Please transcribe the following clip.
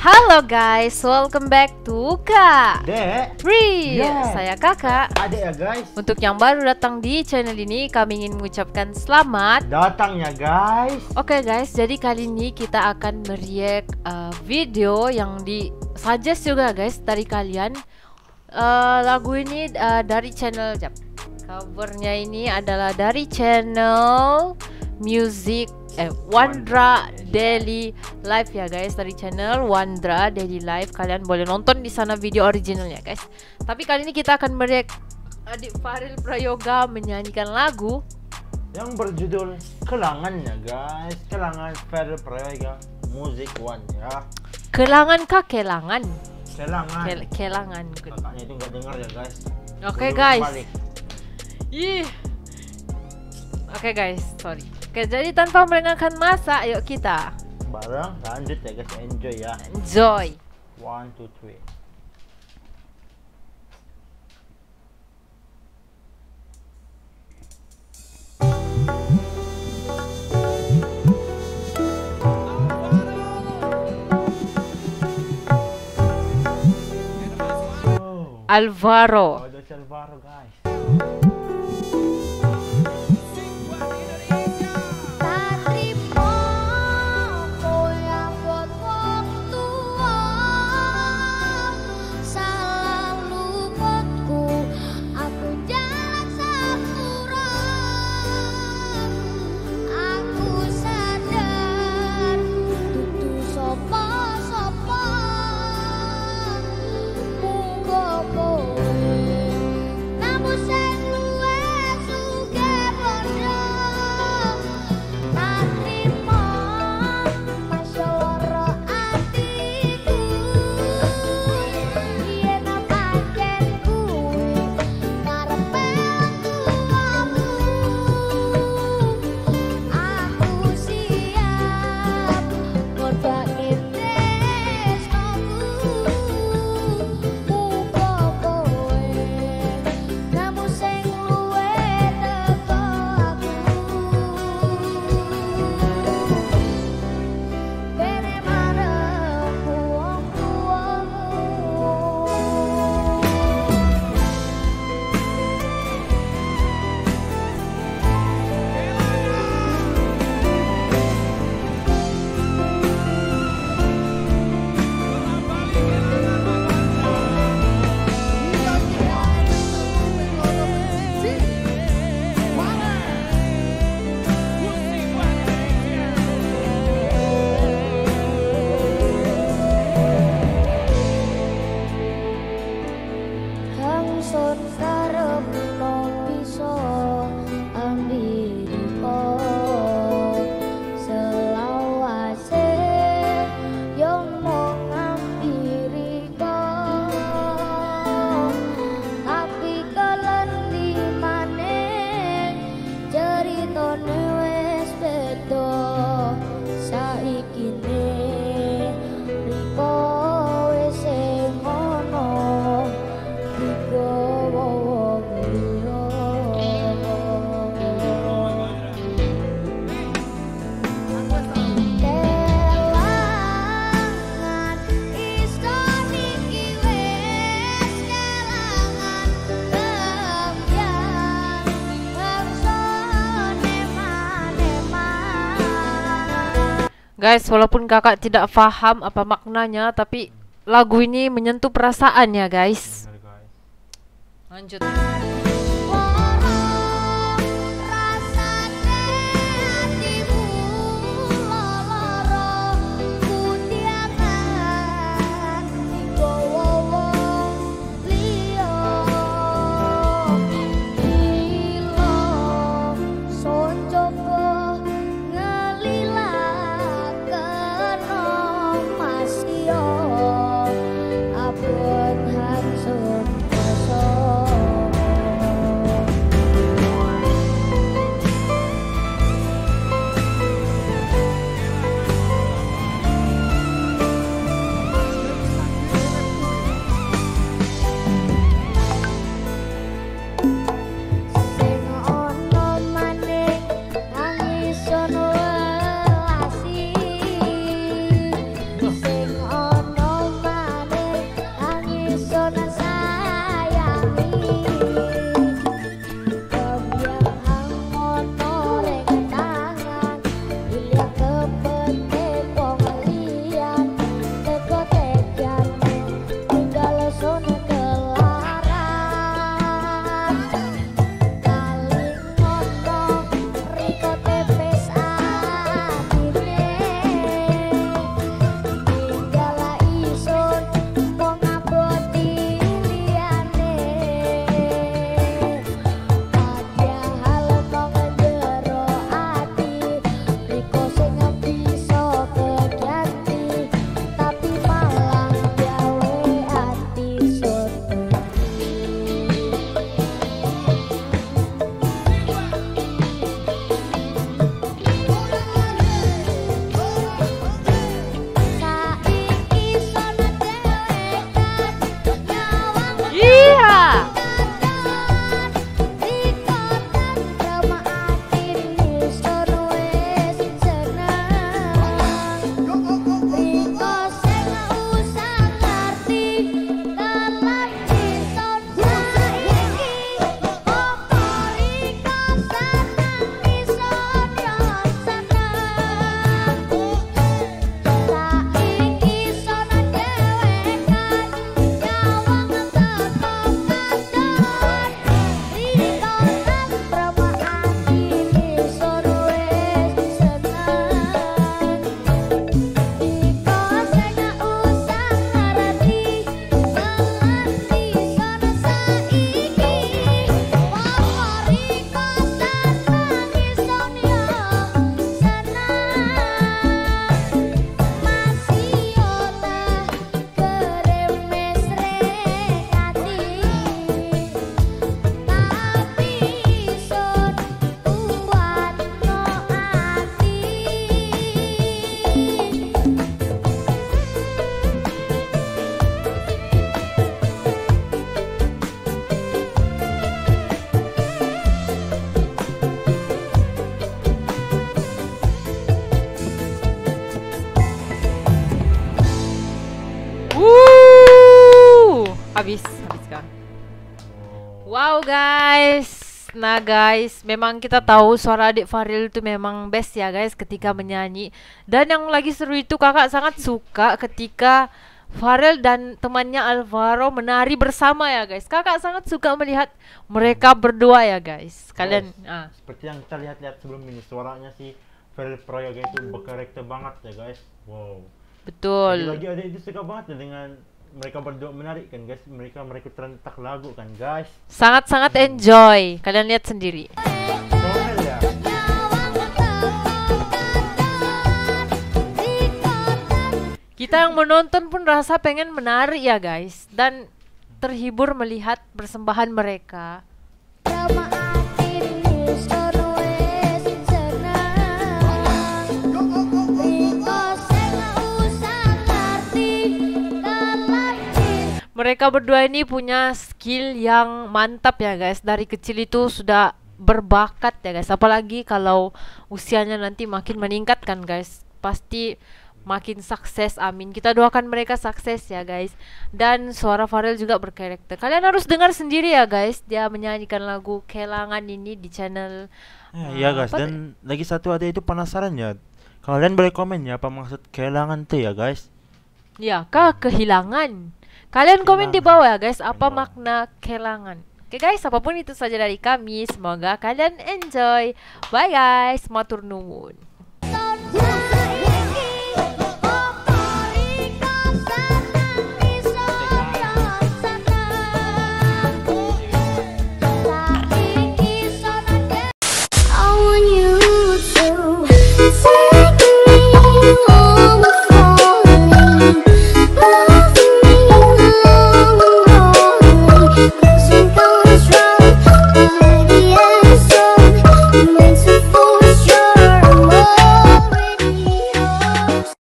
Halo guys, welcome back to Kak Dek, Ri. Yeah. Saya Kakak. Adek ya guys. Untuk yang baru datang di channel ini, kami ingin mengucapkan selamat Datang ya guys. Oke guys, jadi kali ini kita akan mereact video yang suggest juga guys dari kalian. Lagu ini dari channel covernya ini adalah dari channel Music Wandra Daily Live ya guys, dari channel Wandra Daily Live. Kalian boleh nonton di sana video originalnya guys. Tapi kali ini kita akan mereact Adik Faril Prayoga menyanyikan lagu yang berjudul Kelangan ya guys. Kelangan Faril Prayoga Music One ya. Kelangan kah kelangan? Kelangan. Kelangan. Kakaknya itu nggak dengar ya guys. Oke guys. Oke guys, sorry. Oke, jadi tanpa melengahkan masa, ayo kita bareng lanjut ya guys, enjoy ya. enjoy. 1, 2, 3. Alvaro. Ada Alvaro guys. Guys, walaupun kakak tidak paham apa maknanya, tapi lagu ini menyentuh perasaan ya guys. Lanjut. guys. Nah guys, memang kita tahu suara adik Farel itu memang best ya guys ketika menyanyi. Dan yang lagi seru itu kakak sangat suka ketika Farel dan temannya Alvaro menari bersama ya guys. Kakak sangat suka melihat mereka berdua ya guys. Kalian seperti yang kita lihat sebelum ini, suaranya si Farel Prayoga itu berkarakter banget ya guys. Wow. betul. Lagi adik itu suka banget ya dengan mereka berdua menari kan guys. Mereka terentak lagu kan guys. Sangat-sangat enjoy. Kalian lihat sendiri. Komel ya. Kita yang menonton pun rasa pengen menari ya guys. Dan terhibur melihat persembahan mereka. Mereka berdua ini punya skill yang mantap ya guys. Dari kecil itu sudah berbakat ya guys. Apalagi kalau usianya nanti makin meningkat kan guys. Pasti makin sukses, amin. Kita doakan mereka sukses ya guys. Dan suara Farel juga berkarakter. Kalian harus dengar sendiri ya guys. Dia menyanyikan lagu Kelangan ini di channel Iya guys, dan lagi satu ada itu penasaran ya. Kalian boleh komen ya apa maksud kehilangan tuh ya guys. Ya, kehilangan. Kalian komen di bawah ya guys, apa makna kehilangan. Oke guys, apapun itu saja dari kami. Semoga kalian enjoy. Bye guys, matur nuwun.